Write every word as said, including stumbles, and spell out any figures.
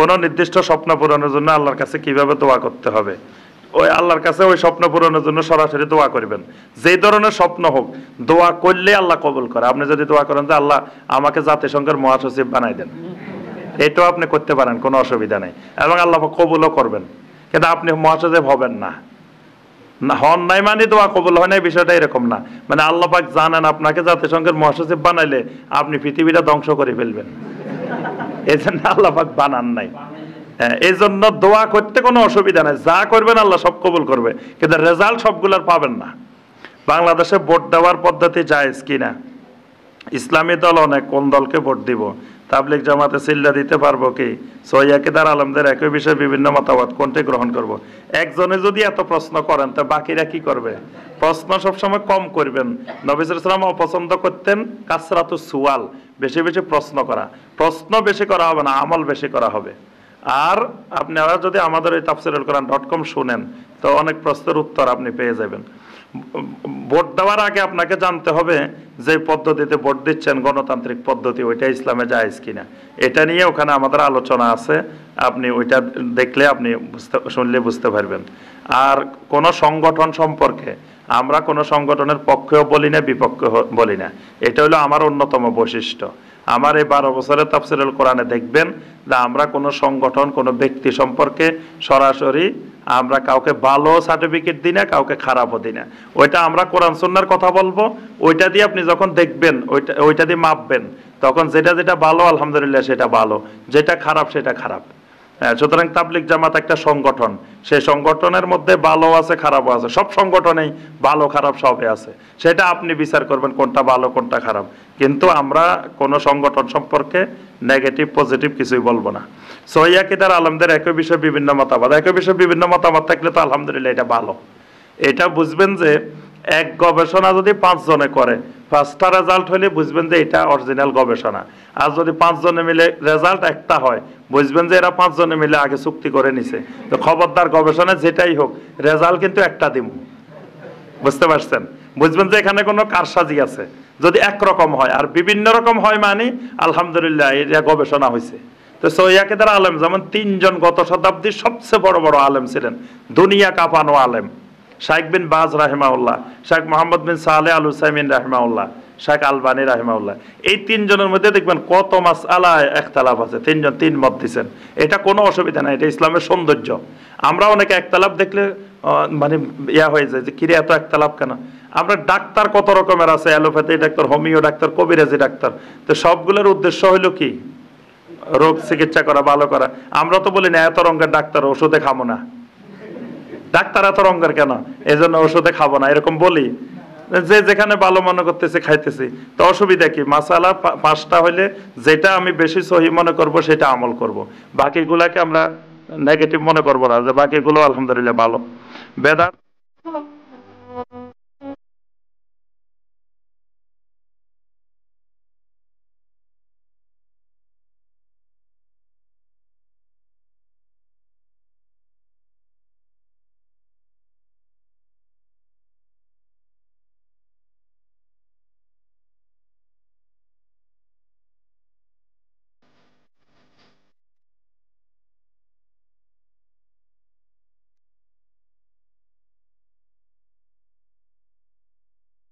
কোনো নির্দিষ্ট স্বপ্ন পূরণের জন্য আল্লাহর কাছে কিভাবে দোয়া করতে হবে, ওই আল্লাহর কাছে ওই স্বপ্ন পূরণের জন্য সরাসরি দোয়া করবেন। যেই ধরনের স্বপ্ন হোক দোয়া করলে আল্লাহ কবুল করে। আপনি যদি দোয়া করেন যে আল্লাহ আমাকে জাতিসংঘের মহাসচিব বানাই দেন, এটাও আপনি করতে পারেন, কোনো অসুবিধা নেই, এবং আল্লাহ কবুলও করবেন। কিন্তু আপনি মহাসচিব হবেন না, না হন নাই মানে দোয়া কবুল হয় নাই, বিষয়টা এরকম না। মানে আল্লাহ পাক জানেন আপনাকে জাতিসংঘের মহাসচিব বানাইলে আপনি পৃথিবীটা ধ্বংস করে ফেলবেন, এই জন্য আল্লাহ পাক বানান নাই। হ্যাঁ, এই জন্য দোয়া করতে কোনো অসুবিধা নাই, যা করবেন আল্লাহ সব কবুল করবে, কিন্তু রেজাল্ট সবগুলোর পাবেন না। বাংলাদেশে ভোট দেওয়ার পদ্ধতি জায়েজ কিনা? ইসলামী দল অনেক, কোন দলকে ভোট দিব? তাবলিগ জামাতে চিল্লা দিতে পারবো কি? সহিহ আকীদার আলেমদের একই বিষয়ে বিভিন্ন মতামত, কোনটি গ্রহণ করব? একজনে যদি এত প্রশ্ন করেন তা বাকিরা কি করবে? প্রশ্ন সবসময় কম করবেন। নবী সাল্লাল্লাহু আলাইহি ওয়াসাল্লাম অপছন্দ করতেন কাসরাতুস সুয়াল, বেশি বেশি প্রশ্ন করা। প্রশ্ন বেশি করা হবে না, আমল বেশি করা হবে। আর আপনারা যদি আমাদের এই তাফসীরুল কোরআন ডট কম শুনেন তো অনেক প্রশ্নের উত্তর আপনি পেয়ে যাবেন। ভোট দেওয়ার আগে আপনাকে জানতে হবে যে পদ্ধতিতে ভোট দিচ্ছেন গণতান্ত্রিক পদ্ধতি, ওইটা ইসলামে জায়েজ কিনা, এটা নিয়ে ওখানে আমাদের আলোচনা আছে। আপনি ওইটা দেখলে আপনি বুঝতে শুনলে বুঝতে পারবেন। আর কোন সংগঠন সম্পর্কে আমরা কোনো সংগঠনের পক্ষেও বলি না, বিপক্ষেও বলি না, এটা হলো আমার অন্যতম বৈশিষ্ট্য। আমার এই বারো বছরের তাফসীরুল কোরআনে দেখবেন যে আমরা কোনো সংগঠন কোনো ব্যক্তি সম্পর্কে সরাসরি আমরা কাউকে ভালো সার্টিফিকেট দিই না, কাউকে খারাপও দিই না। ওইটা আমরা কোরআন সুন্নাহর কথা বলবো, ওইটা দিয়ে আপনি যখন দেখবেন ওইটা ওইটা দিয়ে মাপবেন, তখন যেটা যেটা ভালো আলহামদুলিল্লাহ সেটা ভালো, যেটা খারাপ সেটা খারাপ। হ্যাঁ, সুতরাং তাবলিগ জামাত একটা সংগঠন, সেই সংগঠনের মধ্যে ভালো আছে খারাপও আছে, সব সংগঠনেই ভালো খারাপ সবই আছে, সেটা আপনি বিচার করবেন কোনটা ভালো কোনটা খারাপ। কিন্তু আমরা কোন সংগঠন সম্পর্কে নেগেটিভ পজিটিভ কিছুই বলবো না। সহিহ আকীদার আলেমদের একই বিষয়ে বিভিন্ন মতামত, একই বিষয়ে বিভিন্ন মতামত থাকলে তো আলহামদুলিল্লাহ এটা ভালো। এটা বুঝবেন যে এক গবেষণা যদি পাঁচ জনে করে, পাঁচটা রেজাল্ট হলে বুঝবেন যে এটা অরিজিনাল গবেষণা। আর যদি পাঁচ জনে মিলে রেজাল্ট একটা হয়, বুঝবেন যে এরা পাঁচ জনে মিলে আগে চুক্তি করে নিছে। তো খবরদার গবেষণা যেটাই হোক রেজাল্ট কিন্তু একটা দিব, বুঝতে পারছেন? বুঝবেন যে এখানে কোনো কারসাজি আছে যদি একরকম হয়, আর বিভিন্ন রকম হয় মানে আলহামদুলিল্লাহ এটা গবেষণা হয়েছে। তো সহিহ আকীদার আলেম যেমন তিনজন গত শতাব্দীর সবচেয়ে বড় বড় আলেম ছিলেন, দুনিয়া কাঁপানো আলেম, শাইখ বিন বাজ রাহিমাহুল্লাহ, শাইখ মোহাম্মদ বিন সালেহ আল উসাইমিন রাহিমাহুল্লাহ, শাইখ আলবানী রাহিমাহুল্লাহ, এই তিনজনের মধ্যে দেখবেন কত মাসআলায় ইখতিলাফ আছে, তিনজন তিন মত দিচ্ছেন। এটা কোনো অসুবিধা নাই, এটা ইসলামের সৌন্দর্য। আমরা অনেকে ইখতিলাফ দেখলে মানে ইয়া হয়ে যায় যে কিরে এত ইখতিলাফ কেন? আমরা ডাক্তার কত রকমের আছে, অ্যালোপ্যাথি ডাক্তার, হোমিও ডাক্তার, কবিরাজি ডাক্তার, তো সবগুলোর উদ্দেশ্য হইলো কি? রোগ চিকিৎসা করা, ভালো করা। আমরা তো বলি না এত রঙের ডাক্তার, ওষুধে খাবো না, ডাক্তার এত রঙের কেন এই জন্য ওষুধে খাবো না, এরকম বলি। যে যেখানে ভালো মনে করতেছে খাইতেছি, তো অসুবিধা কি? মাসালা পাঁচটা হইলে যেটা আমি বেশি সহি মনে করব সেটা আমল করব, বাকিগুলাকে আমরা নেগেটিভ মনে করবো না, যে বাকিগুলো আলহামদুলিল্লাহ ভালো। বেদাত